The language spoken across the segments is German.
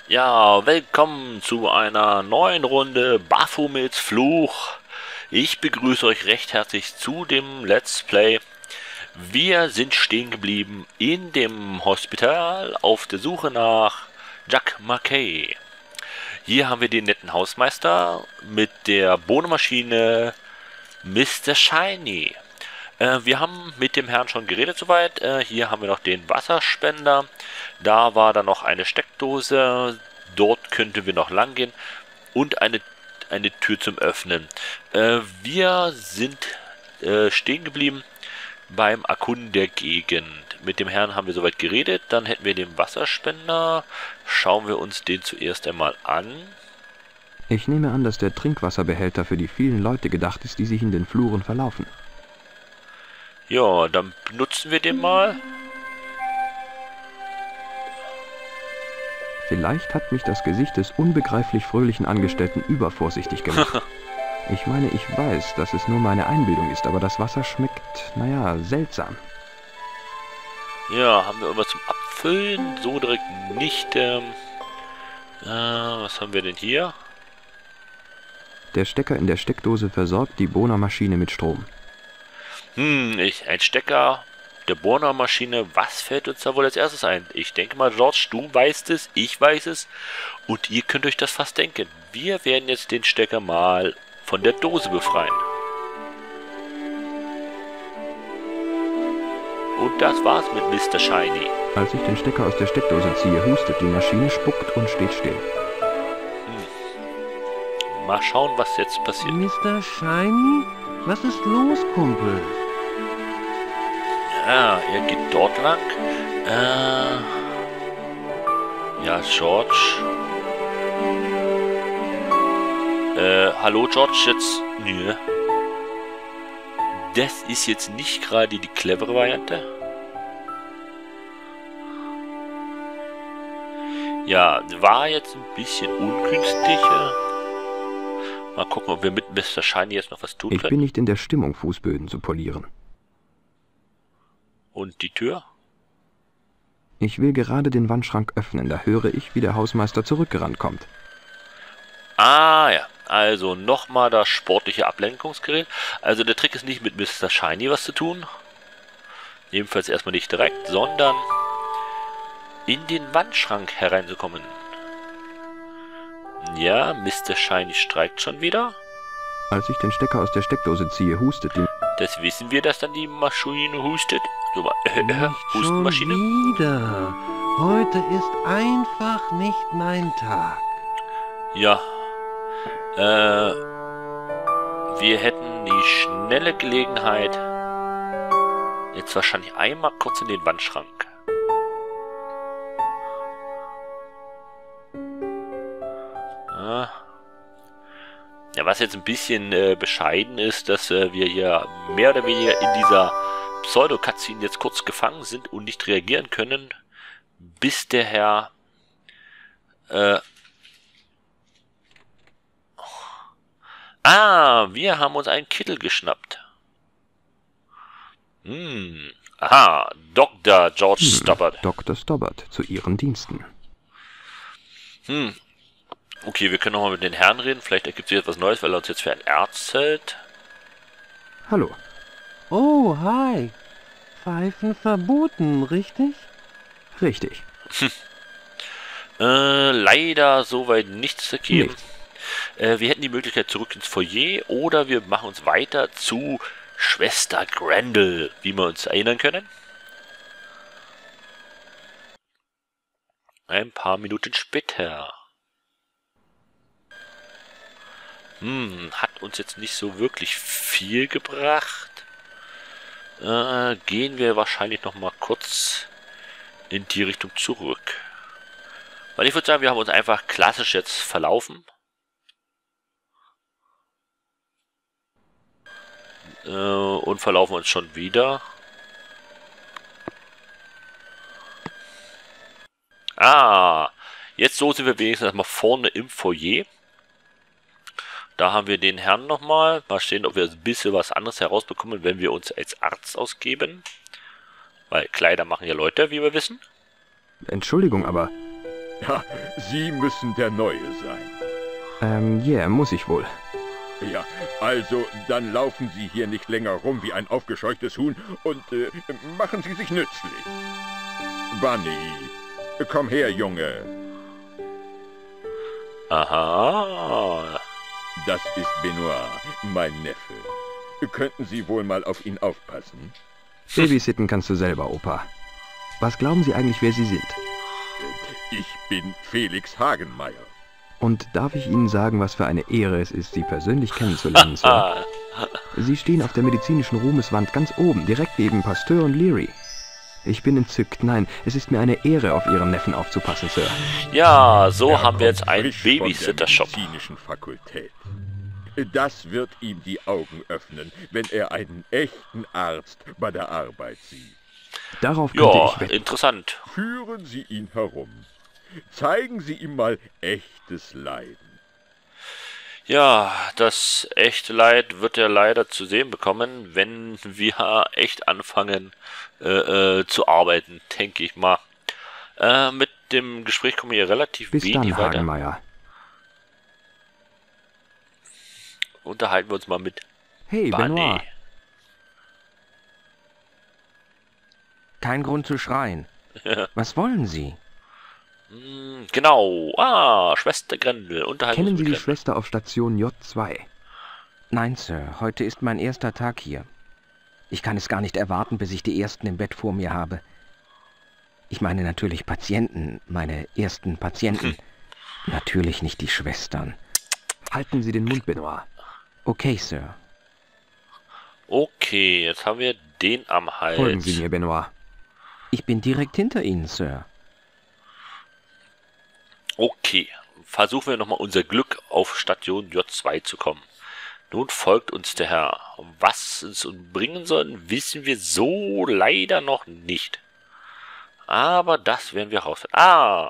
Ja, willkommen zu einer neuen Runde Baphomets Fluch. Ich begrüße euch recht herzlich zu dem Let's Play. Wir sind stehen geblieben in dem Hospital auf der Suche nach Jack McKay. Hier haben wir den netten Hausmeister mit der Bohnenmaschine Mr. Shiny. Wir haben mit dem Herrn schon geredet soweit. Hier haben wir noch den Wasserspender. Da war dann noch eine Steckdose. Dort könnten wir noch lang gehen. Und eine Tür zum Öffnen. Wir sind stehen geblieben beim Erkunden der Gegend. Mit dem Herrn haben wir soweit geredet. Dann hätten wir den Wasserspender. Schauen wir uns den zuerst einmal an. Ich nehme an, dass der Trinkwasserbehälter für die vielen Leute gedacht ist, die sich in den Fluren verlaufen. Ja, dann benutzen wir den mal. Vielleicht hat mich das Gesicht des unbegreiflich fröhlichen Angestellten übervorsichtig gemacht. Ich meine, ich weiß, dass es nur meine Einbildung ist, aber das Wasser schmeckt, naja, seltsam. Ja, haben wir irgendwas zum Abfüllen? So direkt nicht. Was haben wir denn hier? Der Stecker in der Steckdose versorgt die Bohrmaschine mit Strom. Ein Stecker der Bohrmaschine. Was fällt uns da wohl als erstes ein? Ich denke mal, George, du weißt es, ich weiß es. Und ihr könnt euch das fast denken. Wir werden jetzt den Stecker mal von der Dose befreien. Und das war's mit Mr. Shiny. Als ich den Stecker aus der Steckdose ziehe, hustet die Maschine, spuckt und steht still. Mal schauen, was jetzt passiert. Mr. Shiny? Was ist los, Kumpel? Ja, er geht dort lang. Ja, George. Hallo George, jetzt... Nö. Das ist jetzt nicht gerade die clevere Variante. Ja, war jetzt ein bisschen ungünstig. Mal gucken, ob wir mit Mr. Shiny jetzt noch was tun können. Ich bin nicht in der Stimmung, Fußböden zu polieren. Und die Tür? Ich will gerade den Wandschrank öffnen, da höre ich, wie der Hausmeister zurückgerannt kommt. Ah ja, also nochmal das sportliche Ablenkungsgerät. Also der Trick ist nicht mit Mr. Shiny was zu tun. Jedenfalls erstmal nicht direkt, sondern in den Wandschrank hereinzukommen. Ja, Mr. Shiny streikt schon wieder. Als ich den Stecker aus der Steckdose ziehe, hustet die... Das wissen wir, dass dann die Maschine hustet. So, Nicht Hustenmaschine. schon wieder. Heute ist einfach nicht mein Tag. Ja. Wir hätten die schnelle Gelegenheit, jetzt wahrscheinlich einmal kurz in den Wandschrank. Ja, was jetzt ein bisschen bescheiden ist, dass wir hier mehr oder weniger in dieser Pseudo-Cutscene jetzt kurz gefangen sind und nicht reagieren können, bis der Herr wir haben uns einen Kittel geschnappt. Aha, Dr. George Stobbart. Dr. Stobbart, zu Ihren Diensten. Okay, wir können nochmal mit den Herren reden. Vielleicht ergibt sich etwas Neues, weil er uns jetzt für ein Arzt hält. Hallo. Oh, hi. Pfeifen verboten, richtig? Richtig. Leider soweit nichts ergeben. Wir hätten die Möglichkeit zurück ins Foyer oder wir machen uns weiter zu Schwester Grendel, wie wir uns erinnern können. Ein paar Minuten später. Hat uns jetzt nicht so wirklich viel gebracht. Gehen wir wahrscheinlich noch mal kurz in die Richtung zurück. Weil ich würde sagen, wir haben uns einfach klassisch jetzt verlaufen. Und verlaufen uns schon wieder. Jetzt so sind wir wenigstens erstmal vorne im Foyer. Da haben wir den Herrn nochmal. Mal sehen, ob wir ein bisschen was anderes herausbekommen, wenn wir uns als Arzt ausgeben. Weil Kleider machen ja Leute, wie wir wissen. Entschuldigung, aber Ja, Sie müssen der Neue sein. Muss ich wohl. Ja, also dann laufen Sie hier nicht länger rum wie ein aufgescheuchtes Huhn und machen Sie sich nützlich. Bunny, komm her, Junge. Aha. Das ist Benoit, mein Neffe. Könnten Sie wohl mal auf ihn aufpassen? Babysitten kannst du selber, Opa. Was glauben Sie eigentlich, wer Sie sind? Ich bin Felix Hagenmeier. Und darf ich Ihnen sagen, was für eine Ehre es ist, Sie persönlich kennenzulernen, Sir? Sie stehen auf der medizinischen Ruhmeswand ganz oben, direkt neben Pasteur und Leary. Ich bin entzückt. Nein, es ist mir eine Ehre, auf Ihren Neffen aufzupassen, Sir. Ja, so Er haben wir jetzt kommt einen frisch von der Babysitter-Shop. medizinischen Fakultät. Das wird ihm die Augen öffnen, wenn er einen echten Arzt bei der Arbeit sieht. Darauf könnte Ja, ich wetten. interessant. Führen Sie ihn herum. Zeigen Sie ihm mal echtes Leiden. Ja, das echte Leid wird er leider zu sehen bekommen, wenn wir echt anfangen zu arbeiten, denke ich mal. Mit dem Gespräch kommen wir hier relativ Bis wenig dann, weiter. Hagenmeier. Unterhalten wir uns mal mit Hey, Bunny. Benoit. Kein Grund zu schreien. Was wollen Sie? Genau. Schwester Grendel. Unterhalten wir Kennen uns Sie mit die Grendel. Schwester auf Station J2? Nein, Sir, heute ist mein erster Tag hier. Ich kann es gar nicht erwarten, bis ich die Ersten im Bett vor mir habe. Ich meine natürlich Patienten, meine ersten Patienten. Natürlich nicht die Schwestern. Halten Sie den Mund, Benoit. Okay, Sir. Okay, jetzt haben wir den am Hals. Folgen Sie mir, Benoit. Ich bin direkt hinter Ihnen, Sir. Okay, versuchen wir nochmal unser Glück auf Station J2 zu kommen. Nun folgt uns der Herr. Was es uns bringen soll, wissen wir so leider noch nicht. Aber das werden wir herausfinden.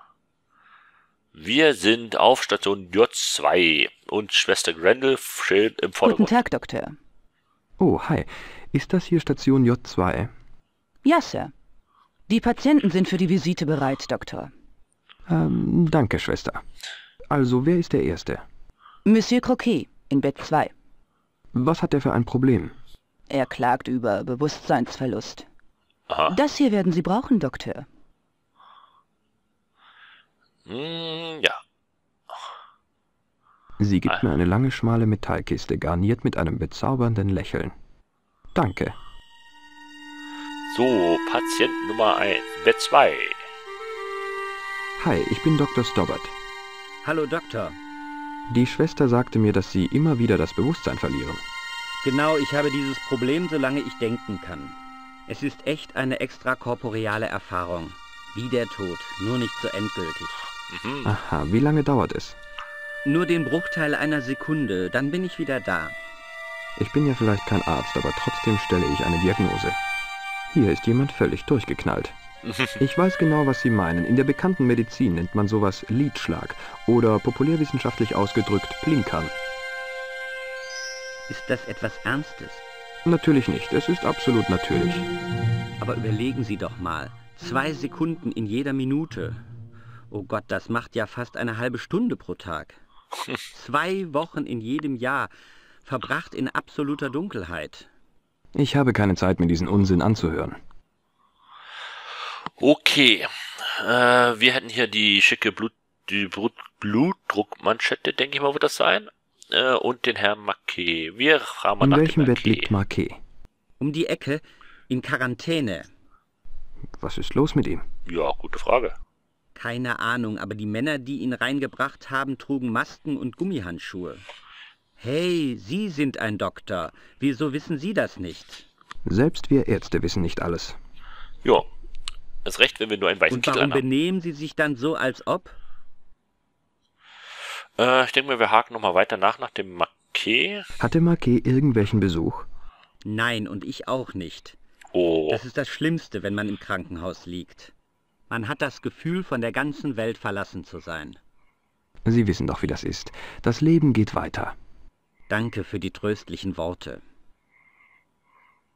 Wir sind auf Station J2 und Schwester Grendel steht im Guten Vordergrund. Tag, Doktor. Oh, hi. Ist das hier Station J2? Ja, Sir. Die Patienten sind für die Visite bereit, Doktor. Danke, Schwester. Also, wer ist der Erste? Monsieur Croquet in Bett 2. Was hat er für ein Problem? Er klagt über Bewusstseinsverlust. Aha. Das hier werden Sie brauchen, Doktor. Ja. Sie gibt mir eine lange, schmale Metallkiste, garniert mit einem bezaubernden Lächeln. Danke. So, Patient Nummer 1, Bett 2. Hi, ich bin Dr. Stobbart. Hallo Doktor. Die Schwester sagte mir, dass Sie immer wieder das Bewusstsein verlieren. Genau, ich habe dieses Problem, solange ich denken kann. Es ist echt eine extrakorporeale Erfahrung. Wie der Tod, nur nicht so endgültig. Aha, wie lange dauert es? Nur den Bruchteil einer Sekunde, dann bin ich wieder da. Ich bin ja vielleicht kein Arzt, aber trotzdem stelle ich eine Diagnose. Hier ist jemand völlig durchgeknallt. Ich weiß genau, was Sie meinen. In der bekannten Medizin nennt man sowas Lidschlag oder populärwissenschaftlich ausgedrückt Blinkern. Ist das etwas Ernstes? Natürlich nicht, es ist absolut natürlich. Aber überlegen Sie doch mal. 2 Sekunden in jeder Minute. Oh Gott, das macht ja fast eine halbe Stunde pro Tag. 2 Wochen in jedem Jahr, verbracht in absoluter Dunkelheit. Ich habe keine Zeit, mir diesen Unsinn anzuhören. Okay, wir hätten hier die schicke Blutdruckmanschette, denke ich mal, wird das sein. Und den Herrn Marquet. Wir fragen mal In nach welchem dem Bett liegt Marquet? Um die Ecke, in Quarantäne. Was ist los mit ihm? Ja, gute Frage. Keine Ahnung, aber die Männer, die ihn reingebracht haben, trugen Masken und Gummihandschuhe. Hey, Sie sind ein Doktor. Wieso wissen Sie das nicht? Selbst wir Ärzte wissen nicht alles. Ja, ist recht, wenn wir nur einen weißen Und Kittel warum anhaben. benehmen Sie sich dann so, als ob? Ich denke mal, wir haken nochmal weiter nach dem Marquet. Hatte Marquet irgendwelchen Besuch? Nein, und ich auch nicht. Oh, Das ist das Schlimmste, wenn man im Krankenhaus liegt. Man hat das Gefühl, von der ganzen Welt verlassen zu sein. Sie wissen doch, wie das ist. Das Leben geht weiter. Danke für die tröstlichen Worte.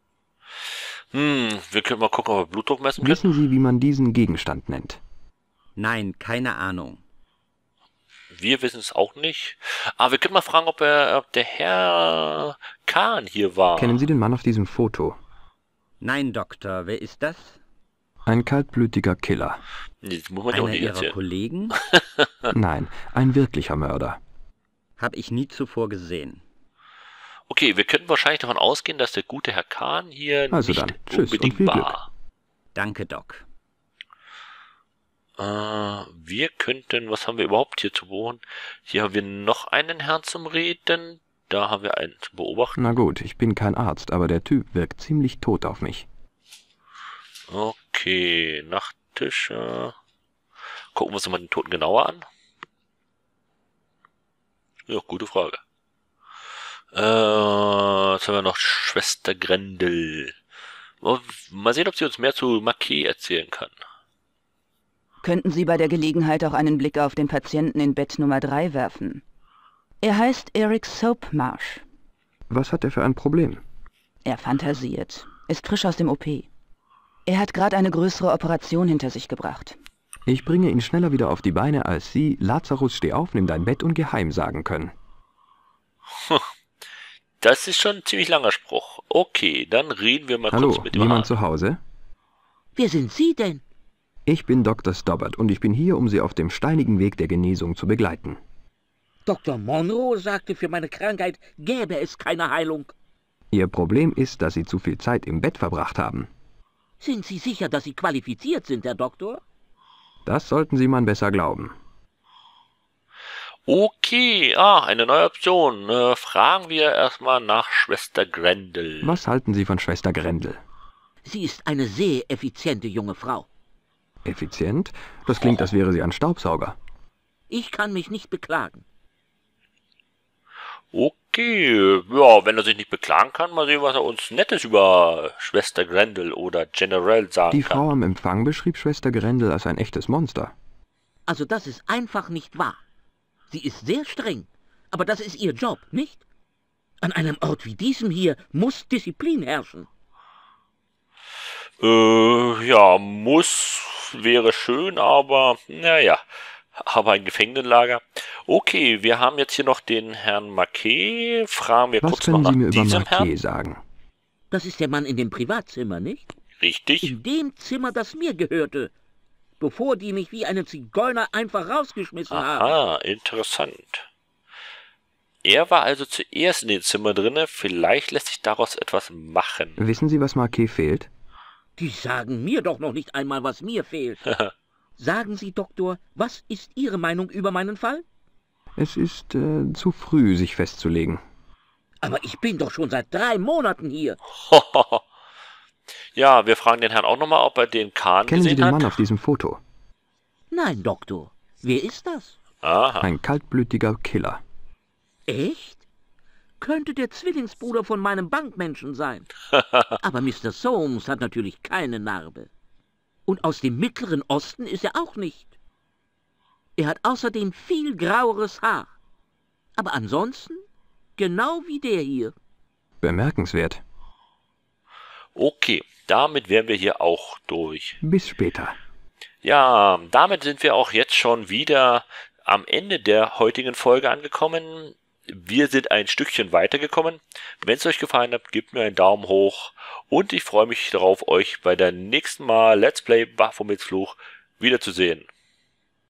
wir können mal gucken, ob wir Blutdruck messen können. Wissen Sie, wie man diesen Gegenstand nennt? Nein, keine Ahnung. Wir wissen es auch nicht. Aber wir können mal fragen, ob der Herr Kahn hier war. Kennen Sie den Mann auf diesem Foto? Nein, Doktor, wer ist das? Ein kaltblütiger Killer. Nee, das muss man ja auch Einer nicht Ihrer erzählen. Kollegen? Nein, ein wirklicher Mörder. Hab ich nie zuvor gesehen. Okay, wir können wahrscheinlich davon ausgehen, dass der gute Herr Kahn hier Also nicht dann, tschüss und unbedingt viel Glück. war. Danke, Doc. Wir könnten, was haben wir überhaupt hier zu wohnen? Hier haben wir noch einen Herrn zum Reden. Da haben wir einen zu beobachten. Na gut, ich bin kein Arzt, aber der Typ wirkt ziemlich tot auf mich. Okay, Nachttisch. Gucken wir uns mal den Toten genauer an. Ja, gute Frage. Jetzt haben wir noch Schwester Grendel. Mal sehen, ob sie uns mehr zu Marquet erzählen kann. Könnten Sie bei der Gelegenheit auch einen Blick auf den Patienten in Bett Nummer 3 werfen? Er heißt Eric Soapmarsh. Was hat er für ein Problem? Er fantasiert, ist frisch aus dem OP. Er hat gerade eine größere Operation hinter sich gebracht. Ich bringe ihn schneller wieder auf die Beine, als Sie, Lazarus, steh auf, nimm dein Bett und geheim sagen können. Das ist schon ein ziemlich langer Spruch. Okay, dann reden wir mal Hallo, kurz mit dem jemand Arzt. zu Hause? Wer sind Sie denn? Ich bin Dr. Stobbart und ich bin hier, um Sie auf dem steinigen Weg der Genesung zu begleiten. Dr. Monroe sagte, für meine Krankheit gäbe es keine Heilung. Ihr Problem ist, dass Sie zu viel Zeit im Bett verbracht haben. Sind Sie sicher, dass Sie qualifiziert sind, Herr Doktor? Das sollten Sie man besser glauben. Okay, eine neue Option. Fragen wir erstmal nach Schwester Grendel. Was halten Sie von Schwester Grendel? Sie ist eine sehr effiziente junge Frau. Effizient? Das klingt, als wäre sie ein Staubsauger. Ich kann mich nicht beklagen. Okay, ja, wenn er sich nicht beklagen kann, mal sehen, was er uns Nettes über Schwester Grendel oder General sagen Die kann. Frau am Empfang beschrieb Schwester Grendel als ein echtes Monster. Also das ist einfach nicht wahr. Sie ist sehr streng, aber das ist ihr Job, nicht? An einem Ort wie diesem hier muss Disziplin herrschen. Ja, muss wäre schön, aber naja, aber ein Gefängnislager. Okay, wir haben jetzt hier noch den Herrn Marquet. Fragen wir Was kurz noch können nach Sie mir über diesem Herrn. Marquet sagen? Das ist der Mann in dem Privatzimmer, nicht? Richtig. In dem Zimmer, das mir gehörte, bevor die mich wie einen Zigeuner einfach rausgeschmissen haben. Aha, interessant. Er war also zuerst in dem Zimmer drinne. Vielleicht lässt sich daraus etwas machen. Wissen Sie, was Marquet fehlt? Die sagen mir doch noch nicht einmal, was mir fehlt. Sagen Sie, Doktor, was ist Ihre Meinung über meinen Fall? Es ist zu früh, sich festzulegen. Aber ich bin doch schon seit 3 Monaten hier. Ja, wir fragen den Herrn auch nochmal, ob er den Kahn Kennen Sie gesehen den hat. Mann auf diesem Foto? Nein, Doktor. Wer ist das? Aha. Ein kaltblütiger Killer. Echt? Könnte der Zwillingsbruder von meinem Bankmenschen sein. Aber Mr. Soames hat natürlich keine Narbe. Und aus dem Mittleren Osten ist er auch nicht. Er hat außerdem viel graueres Haar. Aber ansonsten genau wie der hier. Bemerkenswert. Okay, damit wären wir hier auch durch. Bis später. Ja, damit sind wir auch jetzt schon wieder am Ende der heutigen Folge angekommen. Wir sind ein Stückchen weitergekommen. Wenn es euch gefallen hat, gebt mir einen Daumen hoch. Und ich freue mich darauf, euch bei der nächsten Mal Let's Play Baphomets Fluch wiederzusehen.